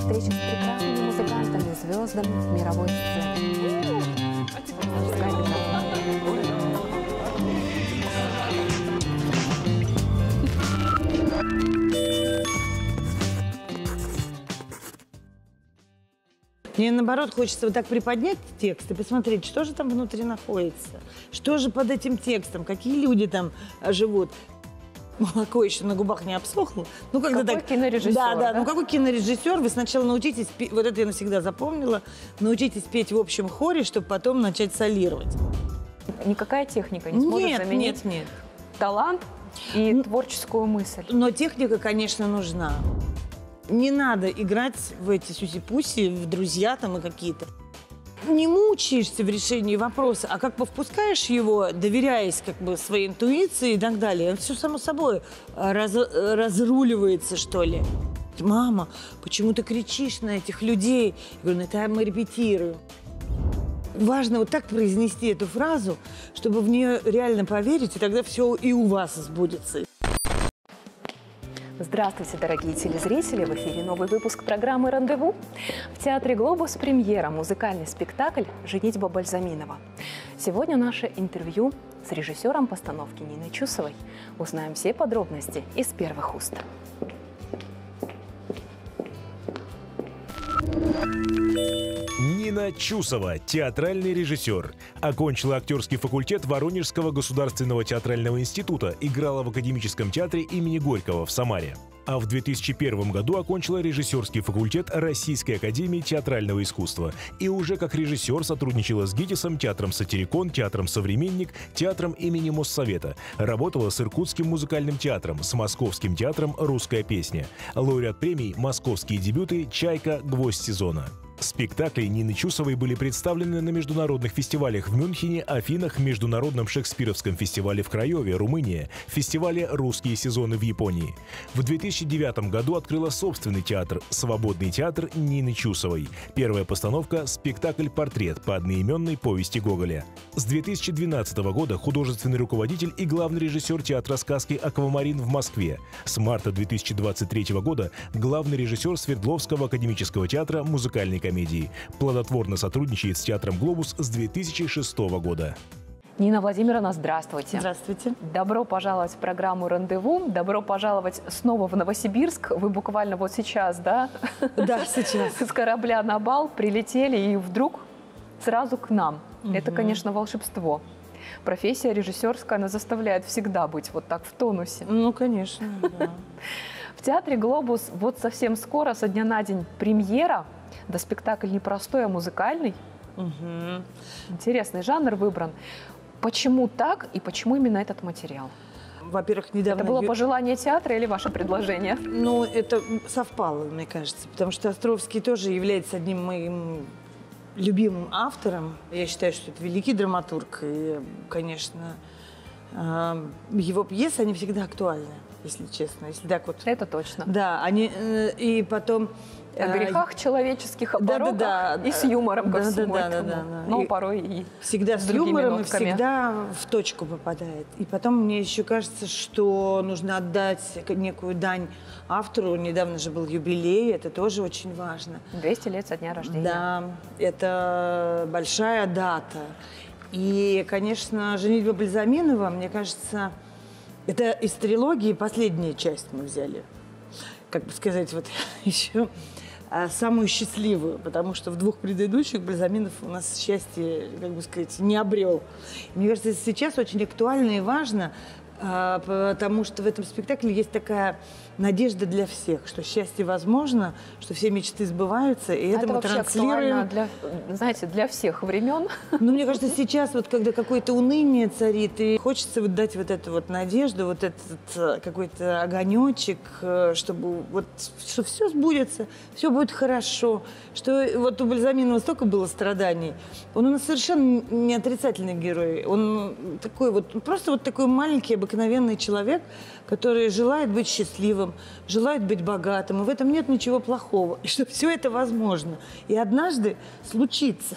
встречи с прекрасными музыкантами, звездами мировой сцены. Мне, наоборот, хочется вот так приподнять текст и посмотреть, что же там внутри находится, что же под этим текстом, какие люди там живут. Молоко еще на губах не обсохло. Ну, когда какой так... кинорежиссер, да? Ну, какой кинорежиссер? Вы сначала научитесь, вот это я навсегда запомнила, научитесь петь в общем хоре, чтобы потом начать солировать. Никакая техника не сможет заменить талант и творческую мысль. Но техника, конечно, нужна. Не надо играть в эти сюси-пуси, в друзья там и какие-то. Не мучаешься в решении вопроса, а как бы впускаешь его, доверяясь как бы своей интуиции и так далее. Все само собой разруливается, что ли. Мама, почему ты кричишь на этих людей? Я говорю, ну это мы репетируем. Важно вот так произнести эту фразу, чтобы в нее реально поверить, и тогда все и у вас сбудется. Здравствуйте, дорогие телезрители! В эфире новый выпуск программы «Рандеву». В Театре «Глобус» премьера, музыкальный спектакль «Женитьба Бальзаминова». Сегодня наше интервью с режиссером постановки Ниной Чусовой. Узнаем все подробности из первых уст. Нина Чусова, театральный режиссер. Окончила актерский факультет Воронежского государственного театрального института, играла в Академическом театре имени Горького в Самаре. А в 2001 году окончила режиссерский факультет Российской академии театрального искусства. И уже как режиссер сотрудничала с ГИТИСом, театром «Сатирикон», театром «Современник», театром имени Моссовета. Работала с Иркутским музыкальным театром, с Московским театром «Русская песня». Лауреат премий «Московские дебюты», «Чайка», «Гвоздь сезона». Спектакли Нины Чусовой были представлены на международных фестивалях в Мюнхене, Афинах, Международном шекспировском фестивале в Краеве, Румыния, фестивале «Русские сезоны» в Японии. В 2009 году открыла собственный театр «Свободный театр» Нины Чусовой. Первая постановка – спектакль «Портрет» по одноименной повести Гоголя. С 2012 года художественный руководитель и главный режиссер театра сказки «Аквамарин» в Москве. С марта 2023 года главный режиссер Свердловского академического театра музыкальной комедии. Плодотворно сотрудничает с театром «Глобус» с 2006 года. Нина Владимировна, здравствуйте. Здравствуйте. Добро пожаловать в программу «Рандеву». Добро пожаловать снова в Новосибирск. Вы буквально вот сейчас, да? Да, сейчас. С корабля на бал прилетели и вдруг сразу к нам. Это, конечно, волшебство. Профессия режиссерская, она заставляет всегда быть вот так в тонусе. Ну, конечно, да. В театре «Глобус» вот совсем скоро, со дня на день, премьера. Да, спектакль не простой, а музыкальный. Интересный жанр выбран. Почему так и почему именно этот материал? Во-первых, недавно... Это было пожелание театра или ваше предложение? Ну, это совпало, мне кажется, потому что Островский тоже является одним моим любимым автором. Я считаю, что это великий драматург. И, конечно, его пьесы, они всегда актуальны, если честно. Если так вот... Это точно. Да, они... И потом... О грехах человеческих, о пороках и с юмором ко всему этому. Но порой и всегда с юмором и всегда в точку попадает. И потом мне еще кажется, что нужно отдать некую дань автору. Недавно же был юбилей, это тоже очень важно. 200 лет со дня рождения. Да, это большая дата. И, конечно, «Женитьба Бальзаминова», мне кажется, это из трилогии последняя часть мы взяли. Как бы сказать, вот еще самую счастливую, потому что в двух предыдущих Бальзаминов у нас счастье, как бы сказать, не обрел. Мне кажется, сейчас очень актуально и важно, потому что в этом спектакле есть такая надежда для всех, что счастье возможно, что все мечты сбываются, и это мы транслируем. Для, знаете, для всех времен. Ну, мне кажется, сейчас, вот, когда какое-то уныние царит, и хочется вот дать вот эту вот надежду, вот этот какой-то огонечек, чтобы вот, что все сбудется, все будет хорошо, что вот у Бальзаминова столько было страданий. Он у нас совершенно не отрицательный герой, он такой вот, просто вот такой маленький, обыкновенный человек, который желает быть счастливым, желает быть богатым, и в этом нет ничего плохого, и что все это возможно. И однажды случится.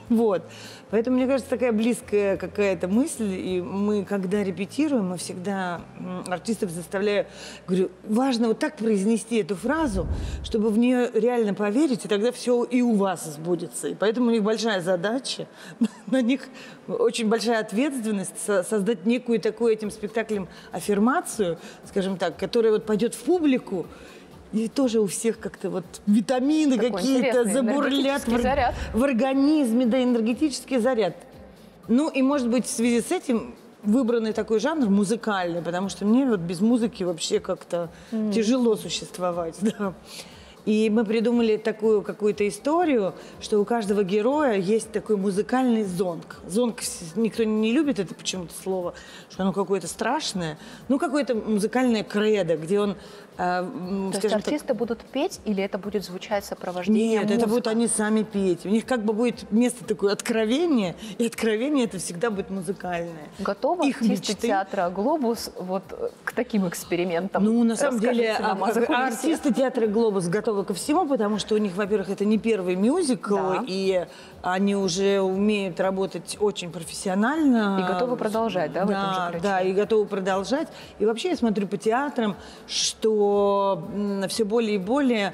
Вот. Поэтому, мне кажется, такая близкая какая-то мысль. И мы, когда репетируем, мы всегда артистов заставляю, говорю, важно вот так произнести эту фразу, чтобы в нее реально поверить, и тогда все и у вас сбудется. И поэтому у них большая задача, на них очень большая ответственность создать некую такую этим спектаклем аффирмацию, скажем так, которая вот пойдет в публику, и тоже у всех как-то вот витамины какие-то забурлят в организме, да, энергетический заряд. Ну и, может быть, в связи с этим выбранный такой жанр музыкальный, потому что мне вот без музыки вообще как-то тяжело существовать, да. И мы придумали такую какую-то историю, что у каждого героя есть такой музыкальный зонг. Зонг никто не любит это почему-то слово, что оно какое-то страшное. Ну, какое-то музыкальное кредо, где он, то есть артисты будут петь или это будет звучать сопровождение? Нет, это будут они сами петь. У них как бы будет место такое откровение, и откровение это всегда будет музыкальное. Готовы артисты театра «Глобус» вот к таким экспериментам? Ну, на самом деле, артисты театра «Глобус» готовы ко всему, потому что у них, во-первых, это не первый мюзикл, да, и они уже умеют работать очень профессионально. И готовы продолжать, да, в этом же ключе? Да, и готовы продолжать. И вообще я смотрю по театрам, что все более и более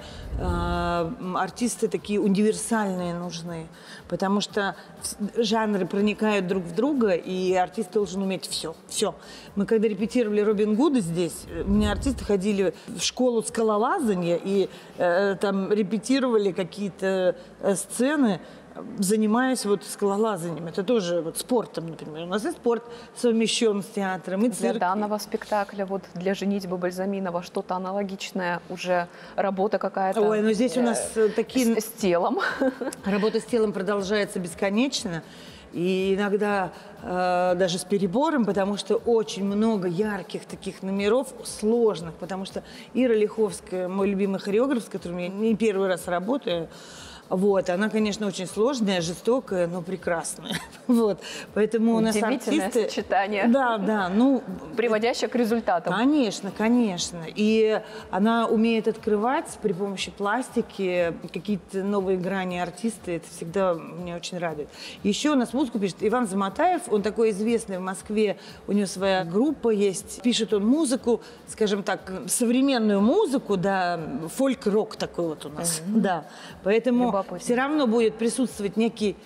артисты такие универсальные нужны, потому что жанры проникают друг в друга, и артист должен уметь все. Все. Мы когда репетировали «Робин Гуда» здесь, у меня артисты ходили в школу скалолазания и там репетировали какие-то сцены, занимаясь вот скалолазанием. Это тоже вот спортом, например. У нас и спорт совмещен с театром, и цирк. Для данного спектакля, вот для «Женитьбы Бальзаминова» что-то аналогичное, уже работа какая-то. Ой, но здесь у нас такие... С телом. Работа с телом продолжается бесконечно. И иногда даже с перебором, потому что очень много ярких таких номеров, сложных. Потому что Ира Лиховская, мой любимый хореограф, с которым я не первый раз работаю, вот, она, конечно, очень сложная, жестокая, но прекрасная. Вот, поэтому у нас артисты... сочетание. Да, да, ну... Приводящее к результатам. Конечно, конечно. И она умеет открывать при помощи пластики какие-то новые грани артиста. Это всегда меня очень радует. Еще у нас музыку пишет Иван Заматаев. Он такой известный в Москве. У него своя группа есть. Пишет он музыку, скажем так, современную музыку, да, фольк-рок такой вот у нас. Да, поэтому... Все равно будет присутствовать некий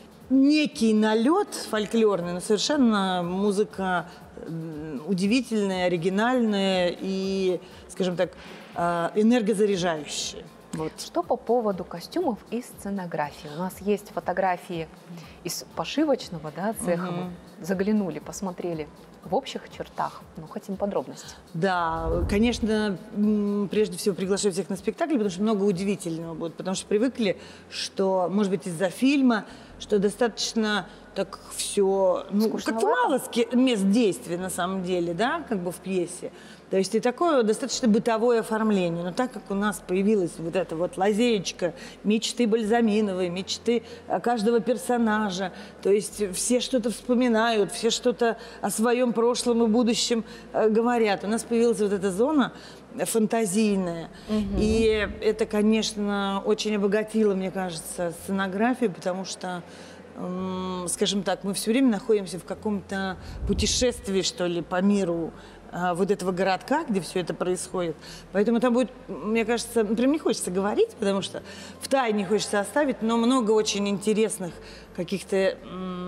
налет фольклорный, но совершенно музыка удивительная, оригинальная и, скажем так, энергозаряжающая. Вот. Что по поводу костюмов и сценографии? У нас есть фотографии из пошивочного, да, цеха. Мы заглянули, посмотрели в общих чертах, но хотим подробностей. Да, конечно, прежде всего приглашаю всех на спектакль, потому что много удивительного будет, потому что привыкли, что, может быть, из-за фильма, что достаточно так все, ну, как-то мало мест действия на самом деле, да, как бы в пьесе. То есть и такое достаточно бытовое оформление. Но так как у нас появилась вот эта вот лазеечка, мечты Бальзаминовой, мечты каждого персонажа, то есть все что-то вспоминают, все что-то о своем прошлом и будущем говорят. У нас появилась вот эта зона фантазийная. И это, конечно, очень обогатило, мне кажется, сценографию, потому что, скажем так, мы все время находимся в каком-то путешествии, что ли, по миру вот этого городка, где все это происходит. Поэтому там будет, мне кажется, прям не хочется говорить, потому что втайне хочется оставить, но много очень интересных каких-то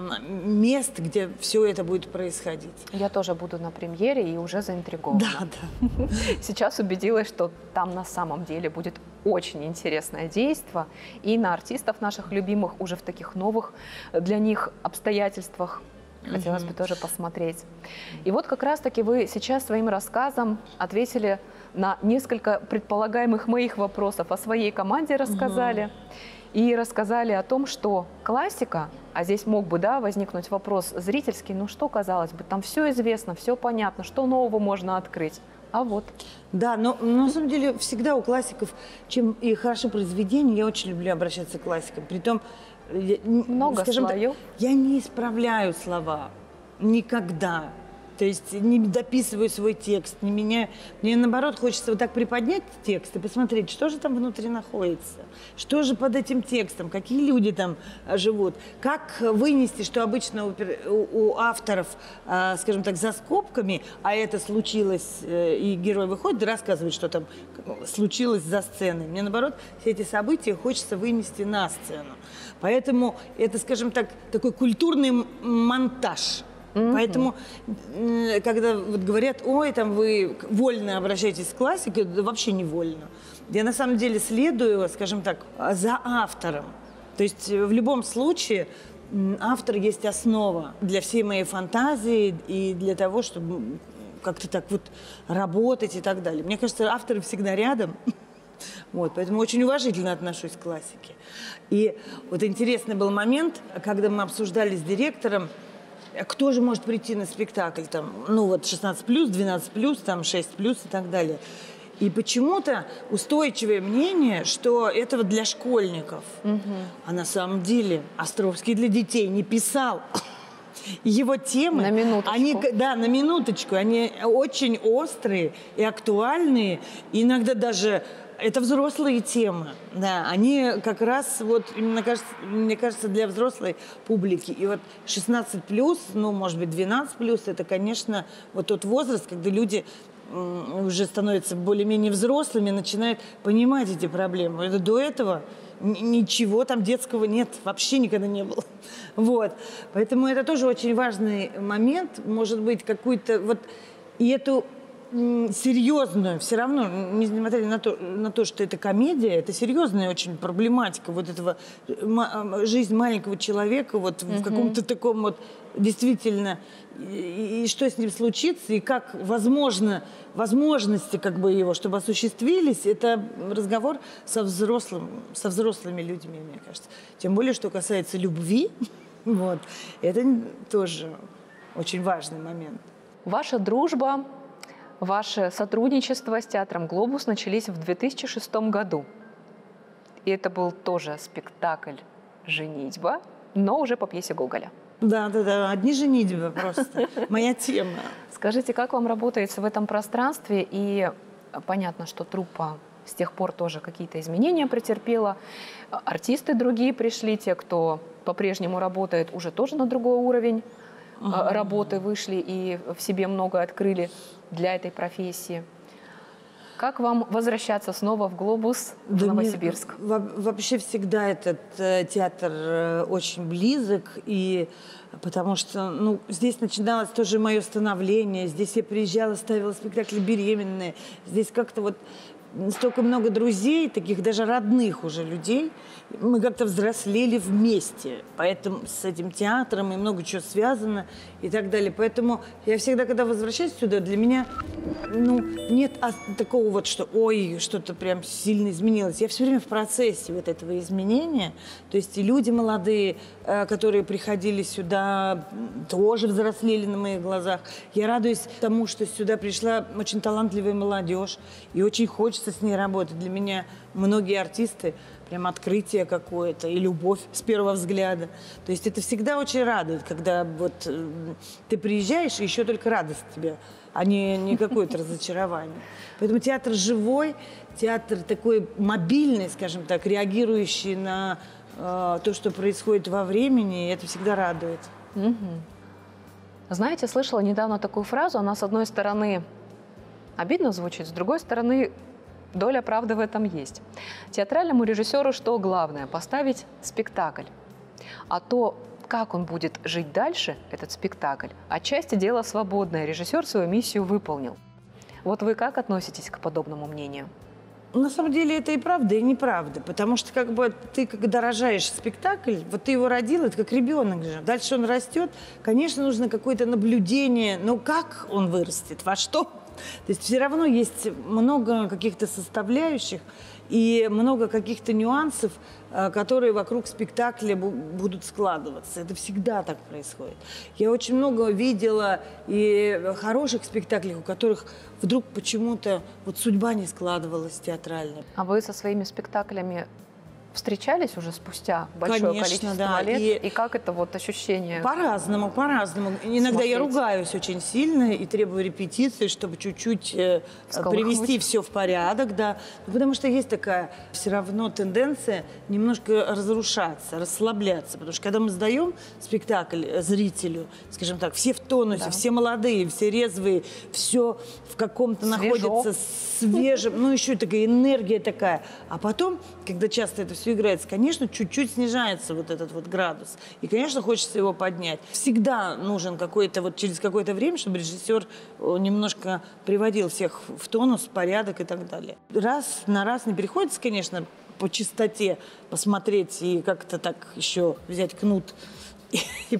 мест, где все это будет происходить. Я тоже буду на премьере и уже заинтригована. Да, да. Сейчас убедилась, что там на самом деле будет очень интересное действо. И на артистов наших любимых уже в таких новых для них обстоятельствах хотелось бы тоже посмотреть. И вот как раз-таки вы сейчас своим рассказом ответили на несколько предполагаемых моих вопросов, о своей команде рассказали. И рассказали о том, что классика, а здесь мог бы, да, возникнуть вопрос зрительский, ну что, казалось бы, там все известно, все понятно, что нового можно открыть. А вот. Да, но на самом деле всегда у классиков, чем и хорошо произведение, я очень люблю обращаться к классикам. Притом, много скажем слоев. Так, я не исправляю слова никогда. То есть не дописываю свой текст, не меняю. Мне, наоборот, хочется вот так приподнять текст и посмотреть, что же там внутри находится, что же под этим текстом, какие люди там живут, как вынести, что обычно у авторов, скажем так, за скобками, а это случилось, и герой выходит и рассказывает, что там случилось за сценой. Мне, наоборот, все эти события хочется вынести на сцену. Поэтому это, скажем так, такой культурный монтаж. Поэтому, когда вот говорят, ой, там вы вольно обращаетесь к классике, да вообще не вольно. Я на самом деле следую, скажем так, за автором. То есть в любом случае автор есть основа для всей моей фантазии и для того, чтобы как-то так вот работать и так далее. Мне кажется, авторы всегда рядом. Вот, поэтому очень уважительно отношусь к классике. И вот интересный был момент, когда мы обсуждали с директором, кто же может прийти на спектакль, там, ну вот 16+, 12+, там 6+, и так далее. И почему-то устойчивое мнение, что это вот для школьников. А на самом деле Островский для детей не писал. Его темы, на минуточку. На минуточку, они очень острые и актуальные, и иногда даже это взрослые темы, да, они как раз вот, мне кажется, для взрослой публики. И вот 16+, ну, может быть, 12+, это, конечно, вот тот возраст, когда люди уже становятся более-менее взрослыми, начинают понимать эти проблемы. Это до этого ничего там детского нет, вообще никогда не было. Вот. Поэтому это тоже очень важный момент, может быть, какой-то вот, и эту серьезную, все равно, несмотря на то, что это комедия, это серьезная очень проблематика вот этого, жизнь маленького человека вот в каком-то таком вот, действительно, и что с ним случится, и как возможности как бы его, чтобы осуществились, это разговор со взрослыми людьми, мне кажется. Тем более, что касается любви, вот, это тоже очень важный момент. Ваша дружба, ваше сотрудничество с театром «Глобус» начались в 2006 году. И это был тоже спектакль «Женитьба», но уже по пьесе Гоголя. Да, одни женитьбы просто. Моя тема. Скажите, как вам работается в этом пространстве? И понятно, что труппа с тех пор тоже какие-то изменения претерпела. Артисты другие пришли, те, кто по-прежнему работает, уже тоже на другой уровень работы вышли и в себе много открыли для этой профессии. Как вам возвращаться снова в «Глобус», в Новосибирск? Вообще всегда этот театр очень близок, и потому что здесь начиналось тоже мое становление, здесь я приезжала, ставила спектакли беременные, здесь как-то вот столько много друзей, таких даже родных уже людей. Мы как-то взрослели вместе, поэтому с этим театром и много чего связано и так далее. Поэтому я всегда, когда возвращаюсь сюда, для меня нет такого вот, что ой, что-то прям сильно изменилось. Я все время в процессе вот этого изменения. То есть и люди молодые, которые приходили сюда, тоже взрослели на моих глазах. Я радуюсь тому, что сюда пришла очень талантливая молодежь, и очень хочется с ней работать. Для меня многие артисты прям открытие какое-то и любовь с первого взгляда. То есть это всегда очень радует, когда вот ты приезжаешь, и еще только радость тебе, а не какое-то разочарование. Поэтому театр живой, театр такой мобильный, скажем так, реагирующий на то, что происходит во времени, и это всегда радует. Знаете, слышала недавно такую фразу, она с одной стороны обидно звучит, с другой стороны доля правды в этом есть. Театральному режиссеру что главное? Поставить спектакль. А то, как он будет жить дальше, этот спектакль, отчасти дело свободное. Режиссер свою миссию выполнил. Вот вы как относитесь к подобному мнению? На самом деле это и правда, и неправда. Потому что как бы ты, когда рожаешь спектакль, вот ты его родил, это как ребенок же. Дальше он растет, конечно, нужно какое-то наблюдение. Но как он вырастет, во что? То есть все равно есть много каких-то составляющих и много каких-то нюансов, которые вокруг спектакля будут складываться. Это всегда так происходит. Я очень много видела и хороших спектаклей, у которых вдруг почему-то вот судьба не складывалась театральная. А вы со своими спектаклями встречались уже спустя большое Конечно, количество да. лет? И как это вот ощущение? По-разному, по-разному. Иногда я Смотреть. ругаюсь очень сильно и требую репетиции, чтобы чуть-чуть Всколыхнуть. привести все в порядок, да. Ну, потому что есть такая все равно тенденция немножко разрушаться, расслабляться. Потому что когда мы сдаем спектакль зрителю, скажем так, все в тонусе, Да. все молодые, все резвые, все в каком-то Свежо. находится свежем, ну еще такая энергия такая. А потом, когда часто это все играется, конечно, чуть-чуть снижается вот этот вот градус. И, конечно, хочется его поднять. Всегда нужен какой-то, вот через какое-то время, чтобы режиссер немножко приводил всех в тонус, в порядок и так далее. Раз на раз не приходится, конечно, по чистоте посмотреть и как-то так еще взять кнут и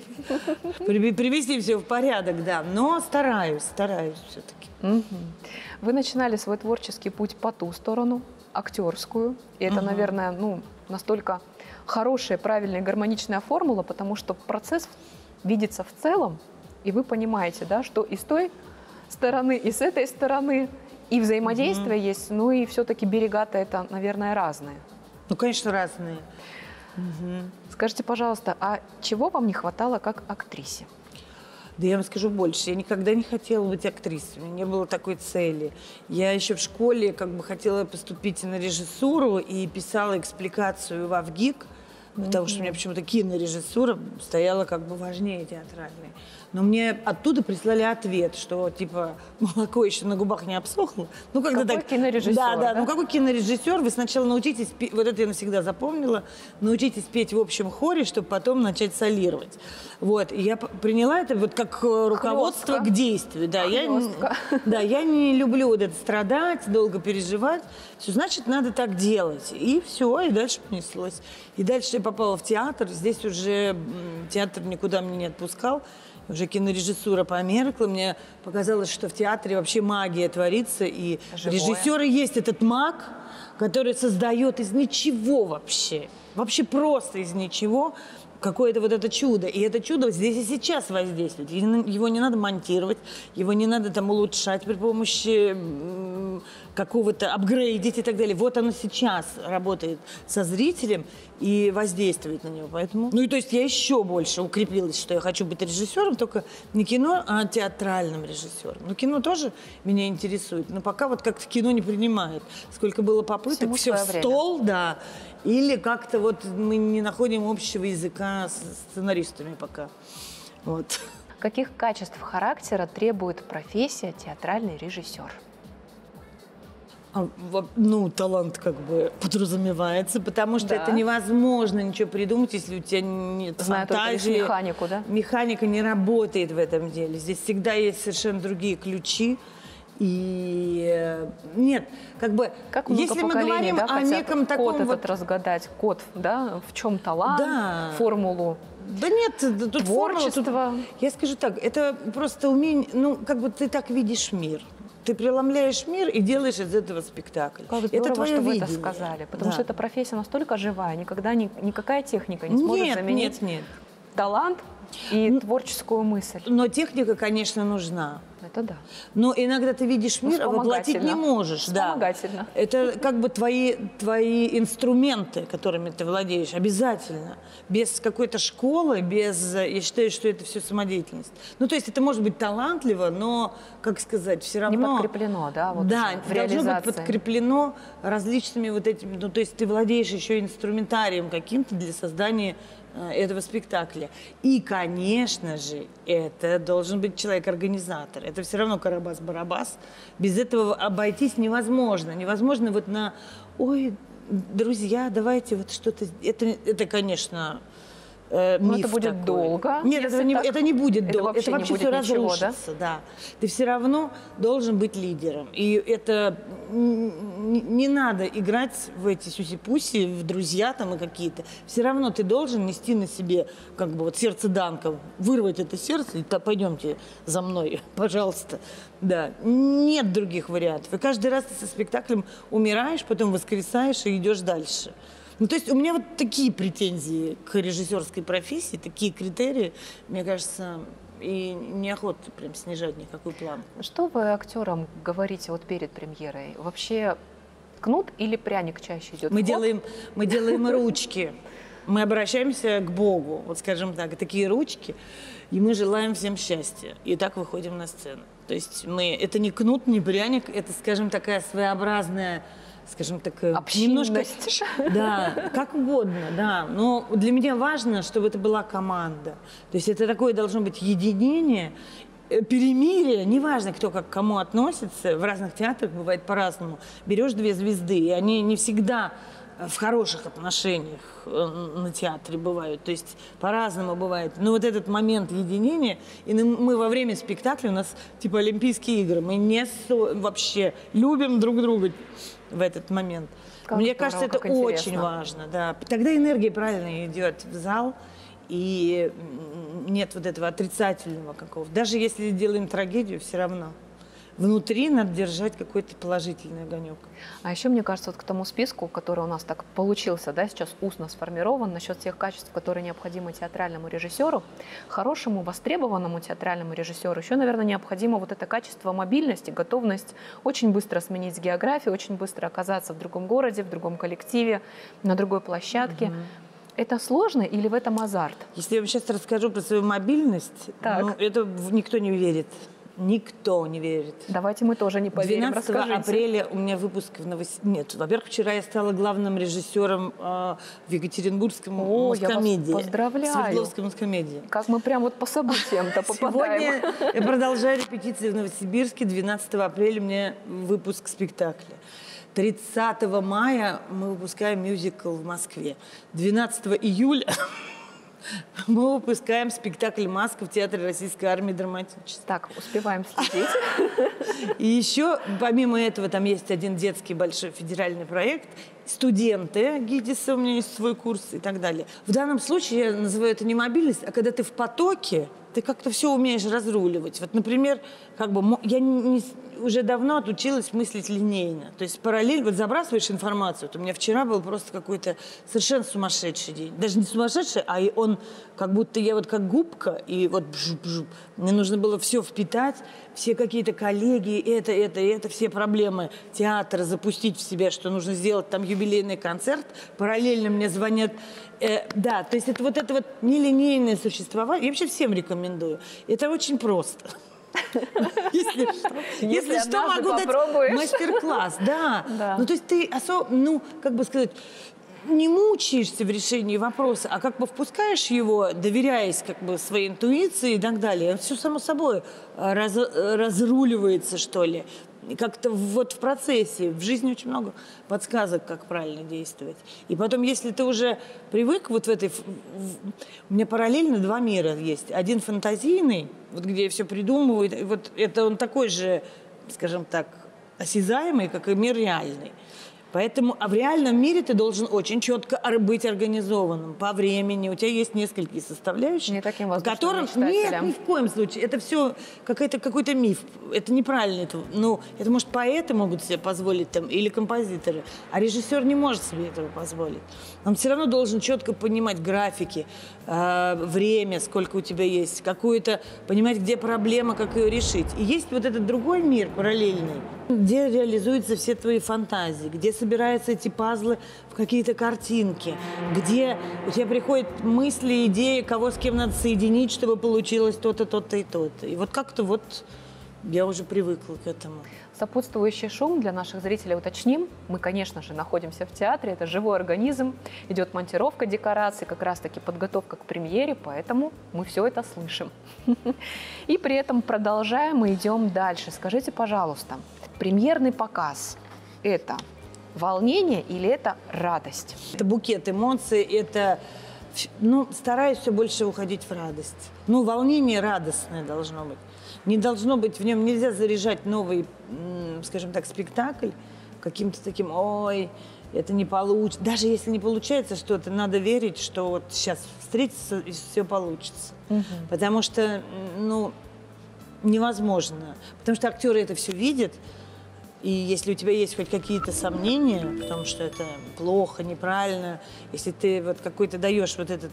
привести все в порядок, да. Но стараюсь все-таки. Мгм. Вы начинали свой творческий путь по ту сторону, актерскую. И это, наверное, ну, настолько хорошая, правильная, гармоничная формула, потому что процесс видится в целом, и вы понимаете, да, что и с той стороны, и с этой стороны, и взаимодействие есть, ну и все-таки берега-то это, наверное, разные. Ну, конечно, разные. Скажите, пожалуйста, а чего вам не хватало как актрисе? Да я вам скажу больше. Я никогда не хотела быть актрисой. У меня не было такой цели. Я еще в школе как бы хотела поступить на режиссуру и писала экспликацию в ВГИК, потому что у меня почему-то кинорежиссура стояла как бы важнее театральной. Но мне оттуда прислали ответ, что типа молоко еще на губах не обсохло. Ну, когда Какой так... кинорежиссер, Да, да? ну какой кинорежиссер? Вы сначала научитесь, вот это я навсегда запомнила, научитесь петь в общем хоре, чтобы потом начать солировать. Вот, и я приняла это вот как руководство Хлестко. к действию. Да, Хлестко. я не люблю вот это страдать, долго переживать. Все, значит, надо так делать. И все, и дальше понеслось. И дальше я попала в театр. Здесь уже театр никуда меня не отпускал. Уже кинорежиссура померкла. Мне показалось, что в театре вообще магия творится. И Живое. режиссер и есть этот маг, который создает из ничего вообще. Вообще просто из ничего какое-то вот это чудо. И это чудо здесь и сейчас воздействует. Его не надо монтировать, его не надо там улучшать при помощи какого-то апгрейдить и так далее. Вот оно сейчас работает со зрителем и воздействует на него. Поэтому... Ну и то есть я еще больше укрепилась, что я хочу быть режиссером, только не кино, а театральным режиссером. Но кино тоже меня интересует, но пока вот как-то кино не принимает. Сколько было попыток, Всему все в свое время. стол, да. Или как-то вот мы не находим общего языка с сценаристами пока. Вот. Каких качеств характера требует профессия театральный режиссер? Ну, талант как бы подразумевается, потому что Да. это невозможно ничего придумать, если у тебя нет Знаю только лишь фантазии. механику, да? Механика не работает в этом деле. Здесь всегда есть совершенно другие ключи. И нет, как бы, Как много если мы поколений, говорим да, о хотят неком код таком этот вот... разгадать, код, да, в чем талант, Да. формулу. Да нет, тут формула, тут- Творчество. я скажу так, это просто умение, ну, как бы ты так видишь мир. Ты преломляешь мир и делаешь из этого спектакль. Как здорово, это твое что вы это видение. сказали, потому Да. что эта профессия настолько живая, никогда никакая техника не сможет Нет, заменить нет. талант и творческую мысль. Но техника, конечно, нужна. Это да. Но иногда ты видишь мир, а воплотить не Вспомогательно. можешь. Да. Вспомогательно. Это как бы твои инструменты, которыми ты владеешь, обязательно. Без какой-то школы, без... Я считаю, что это все самодеятельность. Ну, то есть это может быть талантливо, но, как сказать, все равно... Не подкреплено, да, вот да, уже в должно быть реализации. подкреплено различными вот этими... Ну, то есть ты владеешь еще инструментарием каким-то для создания этого спектакля. И, конечно же, это должен быть человек-организатор. Это все равно Карабас-Барабас. Без этого обойтись невозможно. Невозможно вот на «Ой, друзья, давайте вот что-то...» Это, конечно, Но миф это будет такой. долго, Нет, если так. это не будет Это долго. вообще Это не вообще будет все ничего, да? разрушится. Да? Ты все равно должен быть лидером. И это не надо играть в эти сюси-пуси, в друзья там и какие-то. Все равно ты должен нести на себе как бы вот сердце Данка, вырвать это сердце и пойдемте за мной, пожалуйста. Да, нет других вариантов. И каждый раз ты со спектаклем умираешь, потом воскресаешь и идешь дальше. Ну, то есть у меня вот такие претензии к режиссерской профессии, такие критерии, мне кажется, и неохота прям снижать никакую планку. Что вы актерам говорите вот перед премьерой? Вообще, кнут или пряник чаще идет? Мы делаем ручки. Мы обращаемся к Богу, вот скажем так, такие ручки, и мы желаем всем счастья. И так выходим на сцену. То есть это не кнут, не пряник, это, скажем, такая своеобразная, скажем так, немножко, да, как угодно, да. Но для меня важно, чтобы это была команда. То есть это такое должно быть единение, перемирие, неважно, кто как к кому относится, в разных театрах бывает по-разному. Берешь 2 звезды, и они не всегда в хороших отношениях на театре бывают, то есть по-разному бывает. Но вот этот момент единения, и мы во время спектакля, у нас типа Олимпийские игры, мы вообще любим друг друга в этот момент. Мне кажется, это очень важно, да. Тогда энергия правильно идет в зал, и нет вот этого отрицательного какого-то. Даже если делаем трагедию, все равно. Внутри надо держать какой-то положительный огонек. А еще, мне кажется, вот к тому списку, который у нас так получился, да, сейчас устно сформирован, насчет тех качеств, которые необходимы театральному режиссеру, хорошему, востребованному театральному режиссеру еще, наверное, необходимо вот это качество мобильности, готовность очень быстро сменить географию, очень быстро оказаться в другом городе, в другом коллективе, на другой площадке. Это сложно или в этом азарт? Если я вам сейчас расскажу про свою мобильность, это никто не верит. Никто не верит. Давайте мы тоже не поверим. 12 апреля у меня выпуск в Новосибирске. Нет, во-первых, вчера я стала главным режиссером в Екатеринбургском Москомедии. Я вас поздравляю. Свердловской Москомедии. Как мы прям вот по событиям-то попадаем. Сегодня я продолжаю репетиции в Новосибирске. 12 апреля у меня выпуск спектакля. 30 мая мы выпускаем мюзикл в Москве. 12 июля мы выпускаем спектакль «Маска» в Театре Российской армии драматической. Так, успеваем следить. И еще, помимо этого, там есть один детский большой федеральный проект. Студенты ГИДИСа, у меня есть свой курс и так далее. В данном случае я называю это не мобильность, а когда ты в потоке, ты как-то все умеешь разруливать. Вот, например, я уже давно отучилась мыслить линейно. То есть параллель, вот забрасываешь информацию. Вот у меня вчера был просто какой-то совершенно сумасшедший день. Даже не сумасшедший, а он как будто я вот как губка, и вот бжуп-бжуп. Мне нужно было все впитать, все какие-то коллеги, это, все проблемы театра запустить в себя, что нужно сделать там юбилейный концерт. Параллельно мне звонят. Да, то есть это вот нелинейное существование. Я вообще всем рекомендую. Это очень просто. Если что, могу дать мастер-класс. Да. Ну, то есть ты особо, как бы сказать, не мучаешься в решении вопроса, а как бы впускаешь его, доверяясь как бы своей интуиции и так далее. Все само собой разруливается, что ли. Как-то вот в процессе, в жизни очень много подсказок, как правильно действовать. И потом, если ты уже привык вот в этой... У меня параллельно 2 мира есть. Один фантазийный, вот где я все придумываю, и вот это он такой же, скажем так, осязаемый, как и мир реальный. Поэтому, а в реальном мире ты должен очень четко быть организованным по времени. У тебя есть несколько составляющих, не таким в котором нет, ни в коем случае. Это все какой-то миф. Это неправильно. Это может поэты могут себе позволить там, или композиторы, а режиссер не может себе этого позволить. Он все равно должен четко понимать графики, время, сколько у тебя есть, понимать, где проблема, как ее решить. И есть вот этот другой мир параллельный, где реализуются все твои фантазии, где собираются эти пазлы в какие-то картинки, где у тебя приходят мысли, идеи, кого с кем надо соединить, чтобы получилось то-то, то-то и то-то. И вот как-то я уже привыкла к этому. Сопутствующий шум для наших зрителей уточним. Мы, конечно же, находимся в театре, это живой организм, идет монтировка декораций, как раз-таки подготовка к премьере, поэтому мы все это слышим. И при этом продолжаем и идем дальше. Скажите, пожалуйста, премьерный показ – это волнение или это радость? Это букет эмоций, стараюсь все больше уходить в радость. Волнение радостное должно быть. Не должно быть, в нем нельзя заряжать новый, скажем так, спектакль каким-то таким, это не получится. Даже если не получается что-то, надо верить, что вот сейчас встретиться и все получится. Потому что, невозможно. Потому что актеры это все видят. И если у тебя есть хоть какие-то сомнения в том, что это плохо, неправильно, если ты какой-то даешь этот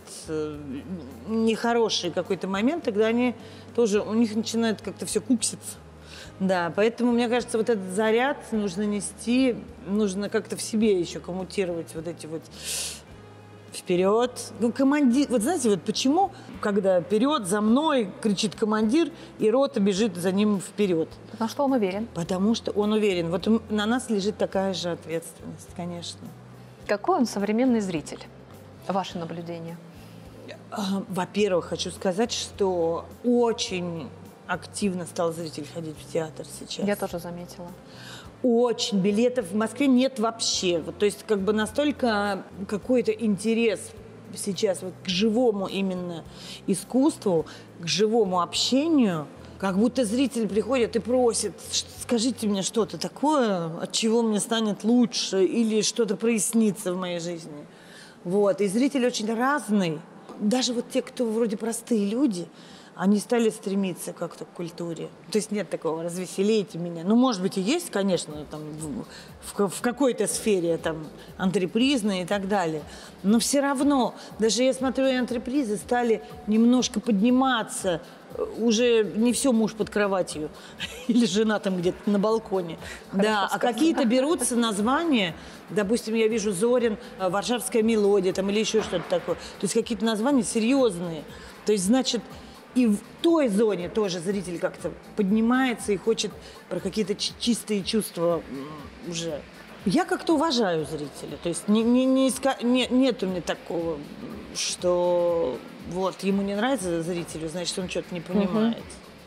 нехороший какой-то момент, тогда они тоже, у них начинает как-то все кукситься. Да, поэтому, мне кажется, вот этот заряд нужно нести, нужно как-то в себе еще коммутировать вот эти вот вперед. Ну, командир, вот знаете, вот почему, когда вперед, за мной кричит командир, и рота бежит за ним вперед? Потому что он уверен. Потому что он уверен. Вот на нас лежит такая же ответственность, конечно. Какой он современный зритель? Ваше наблюдение? Во-первых, хочу сказать, что очень активно стал зритель ходить в театр сейчас. Я тоже заметила. Очень. Билетов в Москве нет вообще. Вот, то есть как бы настолько какой-то интерес сейчас вот к живому именно искусству, к живому общению, как будто зритель приходит и просит: скажите мне что-то такое, от чего мне станет лучше или что-то прояснится в моей жизни. Вот. И зритель очень разный. Даже вот те, кто вроде простые люди, они стали стремиться как-то к культуре. То есть нет такого «развеселите меня». Ну, может быть, и есть, конечно, там, в какой-то сфере, там, антрепризные и так далее. Но все равно, даже я смотрю, и антрепризы стали немножко подниматься. Уже не все муж под кроватью или жена там где-то на балконе. Да, а какие-то берутся названия. Допустим, я вижу Зорин, «Варшавская мелодия» там, или еще что-то такое. То есть какие-то названия серьезные. То есть, значит, и в той зоне тоже зритель как-то поднимается и хочет про какие-то чистые чувства уже. Я как-то уважаю зрителя. То есть нет у меня такого, что вот ему не нравится зрителю, значит, он что-то не понимает.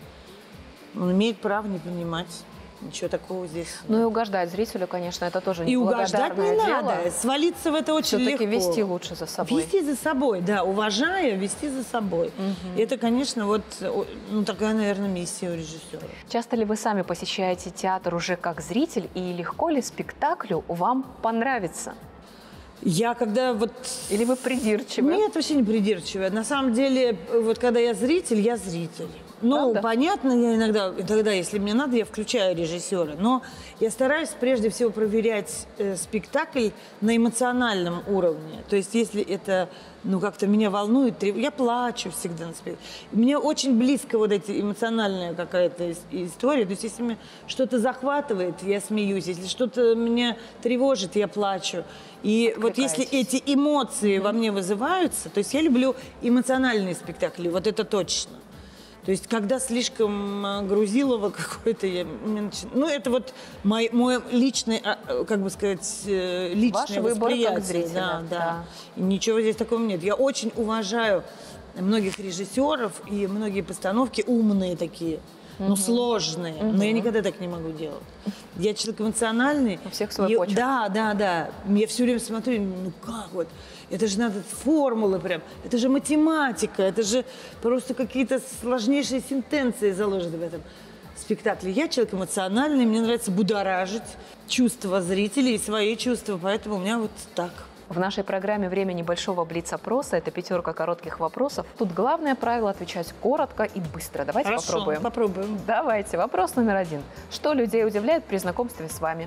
Он имеет право не понимать. Ничего такого здесь нет. Ну и угождать зрителю, конечно, это тоже и угождать не дело. надо. Свалиться в это очень Все-таки легко. вести лучше за собой. Вести за собой, да, уважая, вести за собой. Это, конечно, вот такая, наверное, миссия у режиссера. Часто ли вы сами посещаете театр уже как зритель, и легко ли спектаклю вам понравится? Я когда вот... Или вы придирчивы? Нет, вообще не придирчивая. На самом деле, вот когда я зритель, я зритель. Ну, правда? понятно, я иногда, если мне надо, я включаю режиссера. Но я стараюсь прежде всего проверять спектакль на эмоциональном уровне. То есть, если это, как-то меня волнует, я плачу всегда на спектакле. Мне очень близко вот эти эмоциональная какая-то история. То есть, если меня что-то захватывает, я смеюсь. Если что-то меня тревожит, я плачу. И вот если эти эмоции во мне вызываются, то есть я люблю эмоциональные спектакли, вот это точно. То есть, когда слишком грузилово какое-то, это вот мой личный, как бы сказать, личное Ваш выбор восприятие. как зрителя. Да. И ничего здесь такого нет. Я очень уважаю многих режиссеров и многие постановки умные такие, но сложные. Но я никогда так не могу делать. Я человек эмоциональный. У всех свой почерк. Да. Я все время смотрю, как вот. Это же надо формулы прям. Это же математика. Это же просто какие-то сложнейшие сентенции заложены в этом спектакле. Я человек эмоциональный, мне нравится будоражить чувства зрителей и свои чувства. Поэтому у меня вот так. В нашей программе «Время небольшого блиц-опроса» это 5 коротких вопросов. Тут главное правило — отвечать коротко и быстро. Давайте попробуем. Давайте. Вопрос номер 1. Что людей удивляет при знакомстве с вами?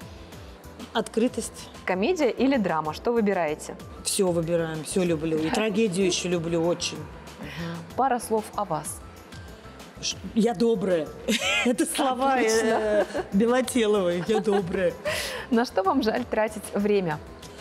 Открытость. Комедия или драма? Что выбираете? Все выбираем, все люблю. И трагедию еще люблю очень. Пара слов о вас. Я добрая. Это слова Белотеловой. Я добрая. На что вам жаль тратить время?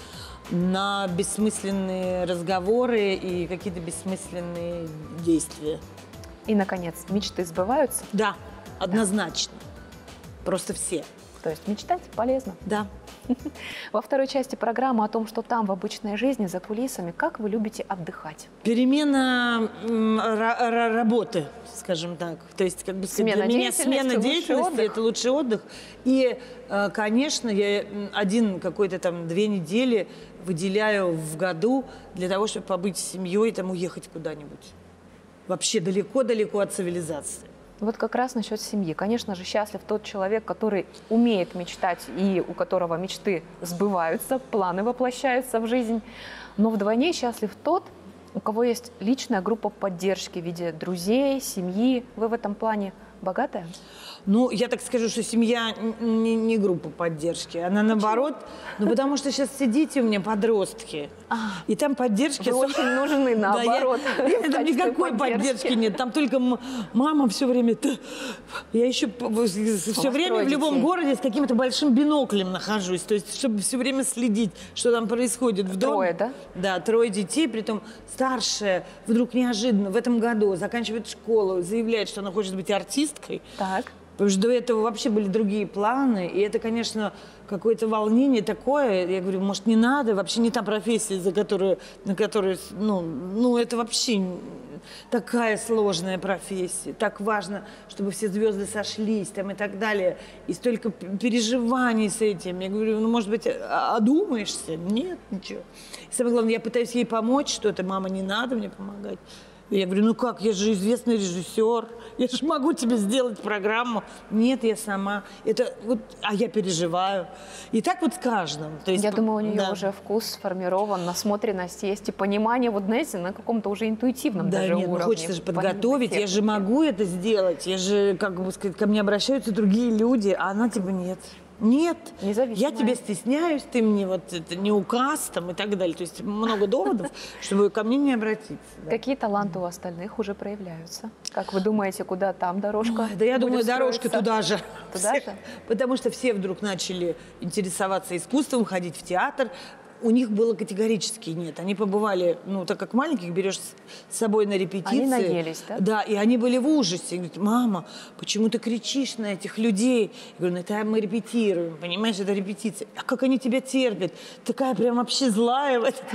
На бессмысленные разговоры и какие-то бессмысленные действия. И, наконец, мечты сбываются? Да, однозначно. Просто все. То есть мечтать полезно. Да. Во второй части программы о том, что там в обычной жизни, за кулисами, как вы любите отдыхать? Перемена работы, скажем так. То есть, как бы для меня смена деятельности – это лучший отдых. И, конечно, я какой-то там 2 недели выделяю в году для того, чтобы побыть с семьей, там уехать куда-нибудь. Вообще далеко-далеко от цивилизации. Вот как раз насчет семьи. Конечно же, счастлив тот человек, который умеет мечтать и у которого мечты сбываются, планы воплощаются в жизнь. Но вдвойне счастлив тот, у кого есть личная группа поддержки в виде друзей, семьи. Вы в этом плане богатая? Ну, я так скажу, что семья не группа поддержки. Она наоборот, ну потому что сейчас все дети у меня подростки. И там поддержки... Вы очень нужны, наоборот. Там никакой поддержки нет. Там только мама все время... Я еще все время в любом городе с каким-то большим биноклем нахожусь. То есть, чтобы все время следить, что там происходит в доме. 3, да? Да, 3 детей. Притом старшая вдруг неожиданно в этом году заканчивает школу, заявляет, что она хочет быть артисткой. Так. Потому что до этого вообще были другие планы. И это, конечно, какое-то волнение такое. Я говорю, может, не надо? Вообще не та профессия, на которую... Ну, это вообще такая сложная профессия. Так важно, чтобы все звезды сошлись там и так далее. И столько переживаний с этим. Я говорю, ну, может быть, одумаешься? Нет, ничего. И самое главное, я пытаюсь ей помочь что-то. Мама, не надо мне помогать. Я говорю, ну как, я же известный режиссер, я же могу тебе сделать программу. Нет, я сама. Это вот, а я переживаю. И так вот с каждым. То есть, я думаю, у нее уже вкус сформирован, насмотренность есть и понимание, вот знаете, на каком-то уже интуитивном даже нет, уровне. Хочется же подготовить, я же могу это сделать. Я же, как бы сказать, ко мне обращаются другие люди, а она типа нет. Нет, я тебя стесняюсь, ты мне вот это не указ там и так далее. То есть много доводов, чтобы ко мне не обратиться. Да. Какие таланты у остальных уже проявляются? Как вы думаете, куда там дорожка? Да я думаю, дорожка туда же. Туда же? Потому что все вдруг начали интересоваться искусством, ходить в театр. У них было категорически нет. Они побывали, ну, так как маленьких берешь с собой на репетиции. Они наелись, да? Да, и они были в ужасе. Говорят, мама, почему ты кричишь на этих людей? Я говорю, ну, это мы репетируем, понимаешь, это репетиция. А как они тебя терпят? Такая прям вообще злая.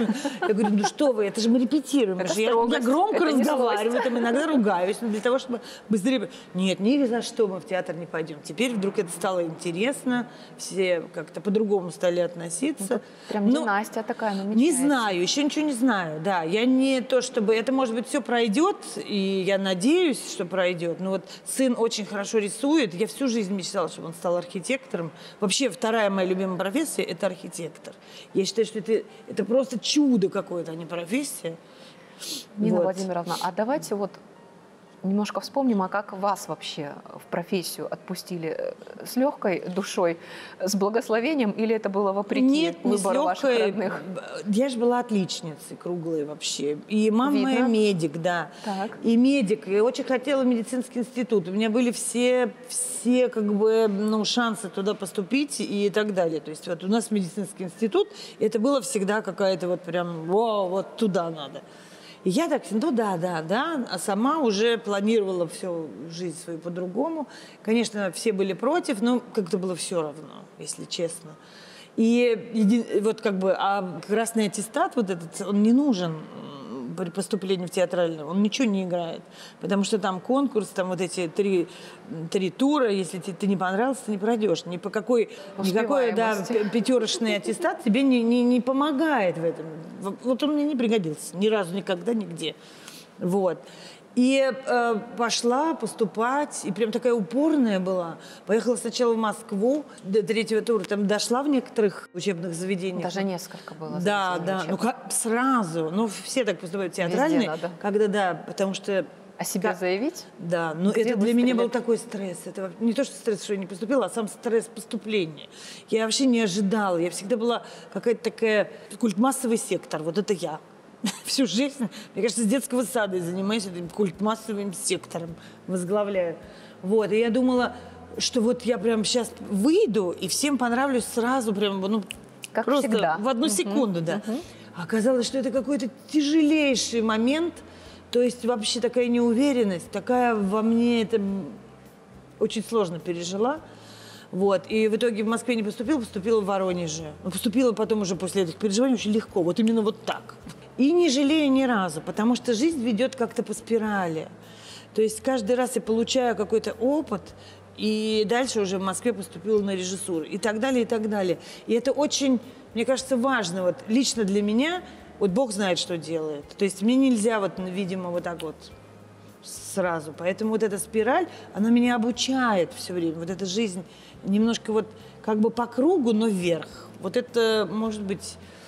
Я говорю, ну что вы, это же мы репетируем. Я громко разговариваю, там иногда ругаюсь, но для того, чтобы быстрее... Нет, ни за что мы в театр не пойдем. Теперь вдруг это стало интересно, все как-то по-другому стали относиться. Прям Настя такая намечается. Не знаю, еще ничего не знаю, да. Я не то чтобы... Это, может быть, все пройдет, и я надеюсь, что пройдет. Но вот сын очень хорошо рисует. Я всю жизнь мечтала, чтобы он стал архитектором. Вообще, вторая моя любимая профессия – это архитектор. Я считаю, что это просто чудо какое-то, а не профессия. Нина Владимировна, а давайте вот немножко вспомним, а как вас вообще в профессию отпустили? С легкой душой, с благословением, или это было вопреки выбору ваших родных? Я же была отличницей круглой вообще. И мама моя медик, да. Так. И медик. И очень хотела в медицинский институт. У меня были все как бы, ну, шансы туда поступить и так далее. То есть вот у нас медицинский институт, это было всегда какая-то вот прям, вау, вот туда надо. И я так, ну да, а сама уже планировала всю жизнь свою по-другому. Конечно, все были против, но как-то было все равно, если честно. И вот как бы, а красный аттестат вот этот, он не нужен при поступлении в театральный, он ничего не играет. Потому что там конкурс, там вот эти три тура, если ты не понравился, ты не пройдешь. Никакой пятерочный аттестат тебе не помогает в этом. Вот он мне не пригодился ни разу, никогда, нигде. Вот. И пошла поступать, и прям такая упорная была. Поехала сначала в Москву, до 3-го тура, там дошла в некоторых учебных заведениях. Даже несколько было. Да, ну как сразу. Ну, все так поступают в театральные. Когда, да, потому что... О себе заявить? Да, но это для меня был такой стресс. Это не то, что стресс, что я не поступила, а сам стресс поступления. Я вообще не ожидала. Я всегда была какая-то такая культмассовый сектор. Вот это я. Всю жизнь, мне кажется, с детского сада я занимаюсь этим культмассовым сектором, возглавляю. Вот, и я думала, что вот я прям сейчас выйду и всем понравлюсь сразу, прям, ну, как просто всегда. В одну секунду, да. А оказалось, что это какой-то тяжелейший момент, то есть вообще такая неуверенность, такая во мне, это очень сложно пережила. Вот. И в итоге в Москве не поступила, поступила в Воронеже. Но поступила потом уже после этих переживаний очень легко, вот именно вот так. И не жалею ни разу, потому что жизнь ведет как-то по спирали. То есть каждый раз я получаю какой-то опыт, и дальше уже в Москве поступила на режиссуру, и так далее, и так далее. И это очень, мне кажется, важно. Вот лично для меня, вот Бог знает, что делает. То есть мне нельзя, вот, видимо, вот так вот сразу. Поэтому вот эта спираль, она меня обучает все время. Вот эта жизнь немножко вот как бы по кругу, но вверх. Вот это, может быть,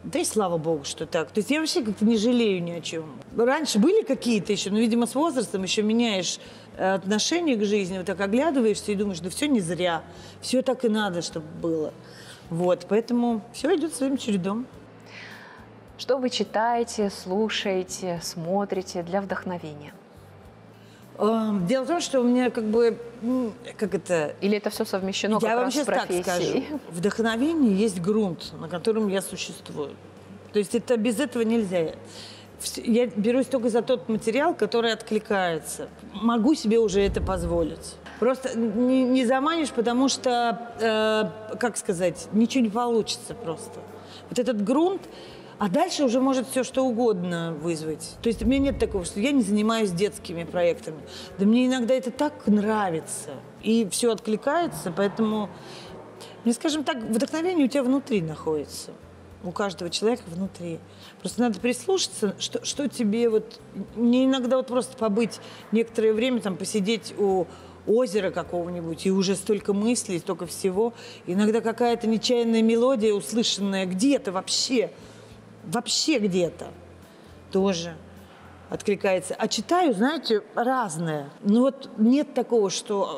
Да и слава богу, что так. То есть я вообще как-то не жалею ни о чем. Раньше были какие-то еще, но, видимо, с возрастом еще меняешь отношение к жизни, вот так оглядываешься и думаешь, да все не зря, все так и надо, чтобы было. Вот, поэтому все идет своим чередом. Что вы читаете, слушаете, смотрите для вдохновения? Дело в том, что у меня как бы, как это... Или это все совмещено Я как вам раз с сейчас так профессией? скажу. Вдохновение есть грунт, на котором я существую. То есть это без этого нельзя. Я берусь только за тот материал, который откликается. Могу себе уже это позволить. Просто не заманишь, потому что, как сказать, ничего не получится просто. Вот этот грунт, а дальше уже может все что угодно вызвать. То есть у меня нет такого, что я не занимаюсь детскими проектами. Да мне иногда это так нравится. И все откликается, поэтому, мне, скажем так, вдохновение у тебя внутри находится. У каждого человека внутри. Просто надо прислушаться, что тебе вот... Мне иногда вот просто побыть некоторое время, там, посидеть у озера какого-нибудь, и уже столько мыслей, столько всего. Иногда какая-то нечаянная мелодия, услышанная где-то вообще где-то, тоже откликается. А читаю, знаете, разное. Ну вот нет такого, что...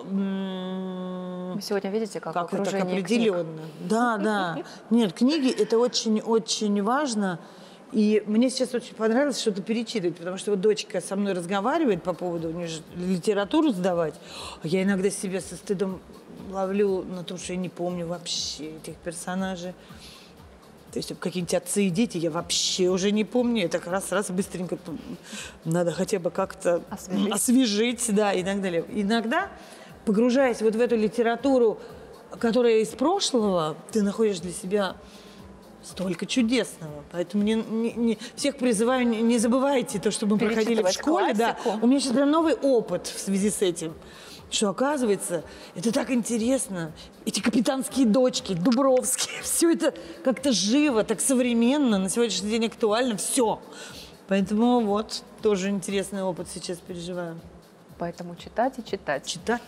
Вы сегодня видите, как это так окружение определенно. книг. Да. Нет, книги – это очень-очень важно. И мне сейчас очень понравилось что-то перечитывать, потому что вот дочка со мной разговаривает по поводу, у нее же литературу сдавать, а я иногда себя со стыдом ловлю на том, что я не помню вообще этих персонажей. То есть какие-нибудь отцы и дети я вообще уже не помню. Это как раз быстренько надо хотя бы как-то освежить, да, и так далее. Иногда, погружаясь вот в эту литературу, которая из прошлого, ты находишь для себя столько чудесного. Поэтому всех призываю, не забывайте то, что мы проходили в школе. Да. У меня сейчас прям новый опыт в связи с этим. Что, оказывается, это так интересно. Эти капитанские дочки, Дубровские, все это как-то живо, так современно, на сегодняшний день актуально, все. Поэтому вот, тоже интересный опыт сейчас переживаем. Поэтому читать и читать. Читать.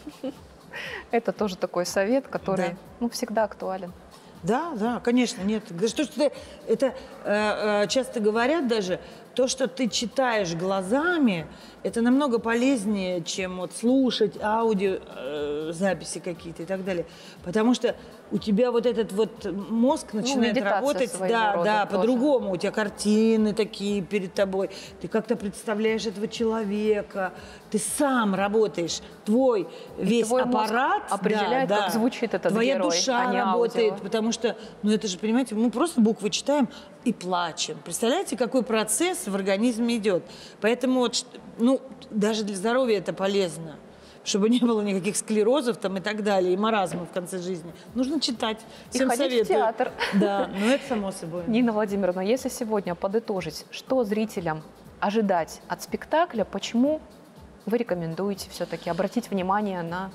Это тоже такой совет, который всегда актуален. Да, конечно, нет. Это часто говорят даже, то, что ты читаешь глазами, это намного полезнее, чем вот слушать аудиозаписи какие-то и так далее. Потому что у тебя вот этот вот мозг начинает работать, по-другому. У тебя картины такие перед тобой, ты как-то представляешь этого человека, ты сам работаешь, твой весь аппарат определяет, как звучит этот твоя герой, душа работает, потому что, это же, понимаете, мы просто буквы читаем и плачем. Представляете, какой процесс в организме идет? Поэтому даже для здоровья это полезно, чтобы не было никаких склерозов там и так далее, и маразма в конце жизни. Нужно читать. Всем ходить советую. в театр. Да, это само собой. Нина Владимировна, если сегодня подытожить, что зрителям ожидать от спектакля, почему вы рекомендуете все-таки обратить внимание на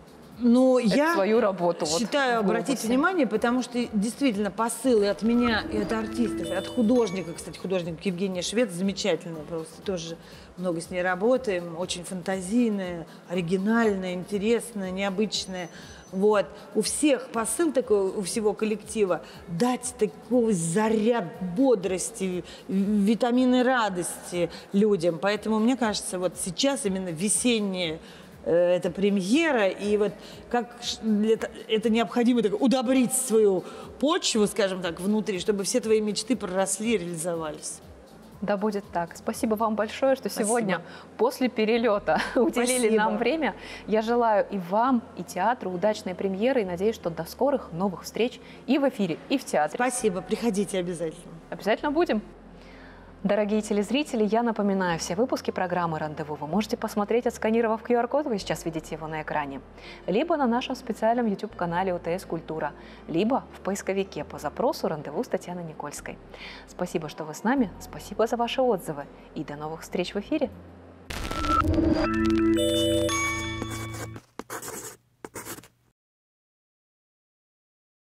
я свою работу? Считаю обратить внимание, потому что действительно посылы от меня и от артистов, и от художника, кстати, художник Евгения Швец замечательная, просто тоже много с ней работаем, очень фантазийная, оригинальная, интересная, необычная. Вот. У всех посыл такой, у всего коллектива, дать такой заряд бодрости, витамины радости людям. Поэтому, мне кажется, вот сейчас именно весеннее это премьера, и вот как это необходимо так, удобрить свою почву, скажем так, внутри, чтобы все твои мечты проросли и реализовались. Да будет так. Спасибо вам большое, что сегодня после перелета уделили нам время. Я желаю и вам, и театру удачной премьеры, и надеюсь, что до скорых новых встреч и в эфире, и в театре. Спасибо, приходите обязательно. Обязательно будем. Дорогие телезрители, я напоминаю, все выпуски программы «Рандеву» вы можете посмотреть, отсканировав QR-код, вы сейчас видите его на экране, либо на нашем специальном YouTube-канале ОТС «Культура», либо в поисковике по запросу «Рандеву» с Татьяной Никольской. Спасибо, что вы с нами, спасибо за ваши отзывы и до новых встреч в эфире.